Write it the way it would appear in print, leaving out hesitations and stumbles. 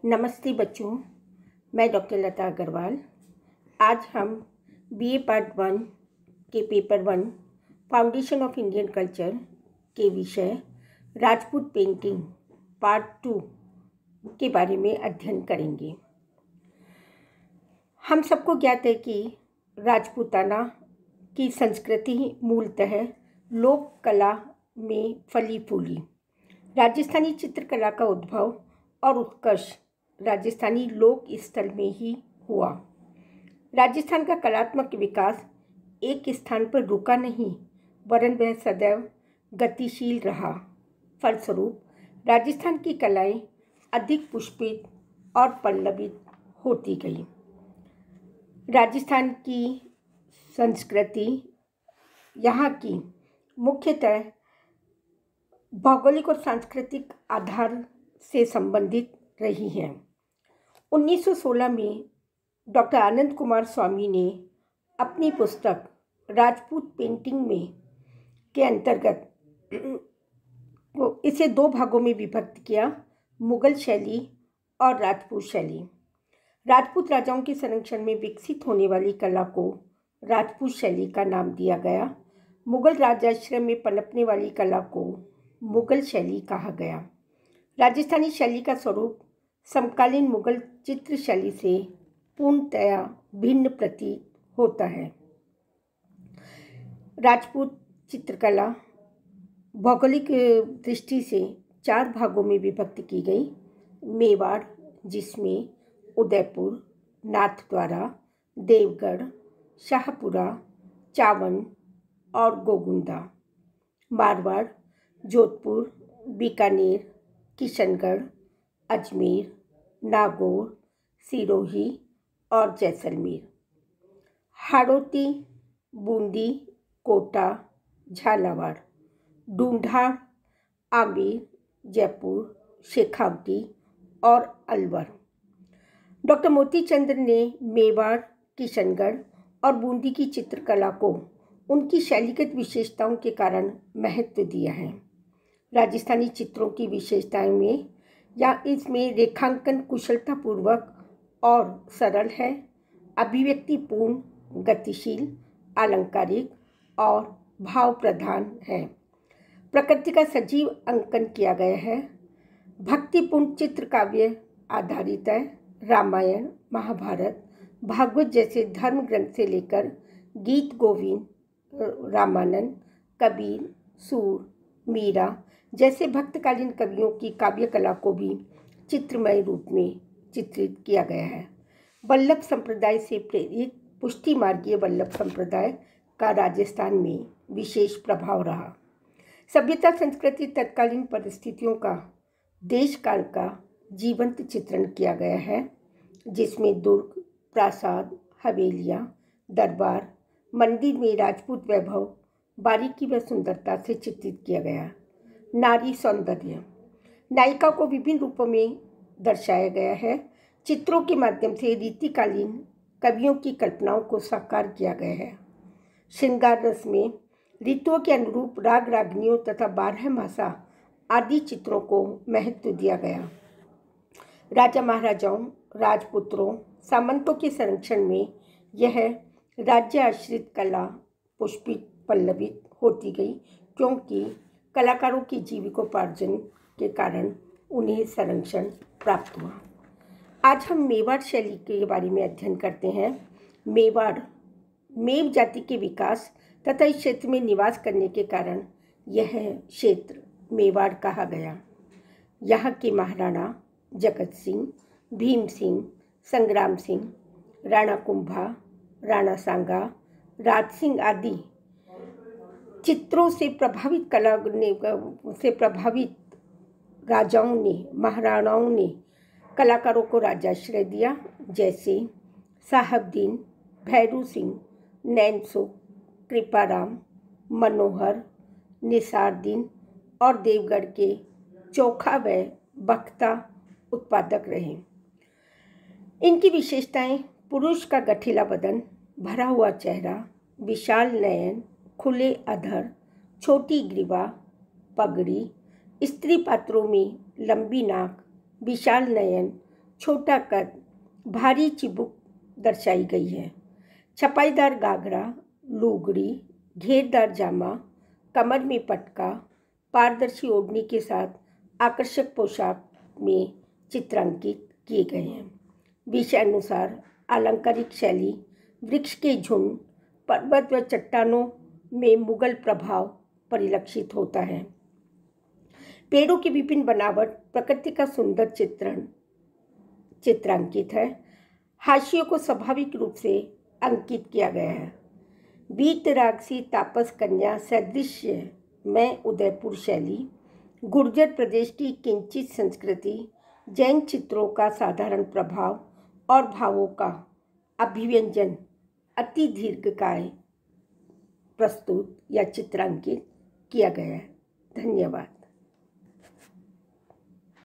नमस्ते बच्चों, मैं डॉक्टर लता अग्रवाल। आज हम बीए पार्ट 1 के paper 1 foundation of Indian culture के विषय राजपूत पेंटिंग पार्ट 2 के बारे में अध्ययन करेंगे। हम सबको ज्ञात है कि राजपूताना की संस्कृति मूलतः लोक कला में फली फूली। राजस्थानी चित्रकला का उद्भव और उत्कर्ष राजस्थानी लोक स्थल में ही हुआ। राजस्थान का कलात्मक विकास एक स्थान पर रुका नहीं, वरन वह सदैव गतिशील रहा। फलस्वरूप राजस्थान की कलाएं अधिक पुष्पित और पल्लवित होती गई। राजस्थान की संस्कृति यहाँ की मुख्यतः भौगोलिक और सांस्कृतिक आधार से संबंधित रही है। 1916 में डॉक्टर आनंद कुमार स्वामी ने अपनी पुस्तक राजपूत पेंटिंग में के अंतर्गत इसे 2 भागों में विभक्त किया, मुगल शैली और राजपूत शैली। राजपूत राजाओं के संरक्षण में विकसित होने वाली कला को राजपूत शैली का नाम दिया गया। मुगल राजाश्रय में पनपने वाली कला को मुगल शैली कहा गया। राजस्थानी शैली का स्वरूप समकालीन मुगल चित्र शैली से पूर्णतया भिन्न प्रतीत होता है। राजपूत चित्रकला भौगोलिक दृष्टि से 4 भागों में विभक्त की गई। मेवाड़, जिसमें उदयपुर, नाथद्वारा, देवगढ़, शाहपुरा, चावन और गोगुंदा। मारवाड़, जोधपुर, बीकानेर, किशनगढ़, अजमेर, नागौर, सिरोही और जैसलमेर। हाड़ौती, बूंदी, कोटा, झालावाड़, ढूंढाड़, आमेर, जयपुर, शेखावटी और अलवर। डॉक्टर मोतीचंद्र ने मेवाड़, किशनगढ़ और बूंदी की चित्रकला को उनकी शैलीगत विशेषताओं के कारण महत्व दिया है। राजस्थानी चित्रों की विशेषताएं में या इसमें रेखांकन कुशलतापूर्वक और सरल है, अभिव्यक्तिपूर्ण, गतिशील, अलंकारिक और भाव प्रधान है। प्रकृति का सजीव अंकन किया गया है। भक्तिपूर्ण चित्र काव्य आधारित है। रामायण, महाभारत, भागवत जैसे धर्म ग्रंथ से लेकर गीत गोविंद, रामानंद, कबीर, सूर, मीरा जैसे भक्तकालीन कवियों की काव्य कला को भी चित्रमय रूप में चित्रित किया गया है। वल्लभ संप्रदाय से प्रेरित पुष्टि मार्गीय वल्लभ संप्रदाय का राजस्थान में विशेष प्रभाव रहा। सभ्यता संस्कृति तत्कालीन परिस्थितियों का देश काल का जीवंत चित्रण किया गया है, जिसमें दुर्ग, प्रासाद, हवेलियाँ, दरबार, मंदिर में राजपूत वैभव बारीकी व सुंदरता से चित्रित किया गया। नारी सौंदर्य, नायिका को विभिन्न रूपों में दर्शाया गया है। चित्रों के माध्यम से रीतिकालीन कवियों की कल्पनाओं को साकार किया गया है। श्रृंगार रस में ऋतुओं के अनुरूप राग रागनियों तथा 12 मासा आदि चित्रों को महत्व दिया गया। राजा महाराजाओं, राजपुत्रों, सामंतों के संरक्षण में यह राज्य आश्रित कला पुष्पित पल्लवित होती गई, क्योंकि कलाकारों की जीविकोपार्जन के कारण उन्हें संरक्षण प्राप्त हुआ। आज हम मेवाड़ शैली के बारे में अध्ययन करते हैं। मेवाड़, मेव जाति के विकास तथा इस क्षेत्र में निवास करने के कारण यह क्षेत्र मेवाड़ कहा गया। यहाँ के महाराणा जगत सिंह, भीम सिंह, संग्राम सिंह, राणा कुंभा, राणा सांगा, राज सिंह आदि चित्रों से प्रभावित राजाओं ने, महाराणाओं ने कलाकारों को राजाश्रय दिया, जैसे साहबदीन, भैरू सिंह, नैनसो, कृपाराम, मनोहर, निसारदीन और देवगढ़ के चोखा व बख्ता उत्पादक रहे। इनकी विशेषताएं पुरुष का गठीला बदन, भरा हुआ चेहरा, विशाल नयन, खुले अधर, छोटी ग्रीवा, पगड़ी, स्त्री पात्रों में लंबी नाक, विशाल नयन छोटा कद, भारी चिबुक दर्शाई गई है। छपाईदार घाघरा, लुगड़ी, घेरदार जामा, कमर में पटका, पारदर्शी ओढ़नी के साथ आकर्षक पोशाक में चित्रांकित किए गए हैं। विषय अनुसार अलंकारिक शैली, वृक्ष के झुंड, पर्वत व चट्टानों में मुगल प्रभाव परिलक्षित होता है। पेड़ों की विभिन्न बनावट, प्रकृति का सुंदर चित्रांकित है। हाशियों को स्वाभाविक रूप से अंकित किया गया है। वीतरागसी तापस कन्या सदृश्य में उदयपुर शैली, गुर्जर प्रदेश की किंचित संस्कृति, जैन चित्रों का साधारण प्रभाव और भावों का अभिव्यंजन अति दीर्घकाय प्रस्तुत या चित्रांकित किया गया है। धन्यवाद।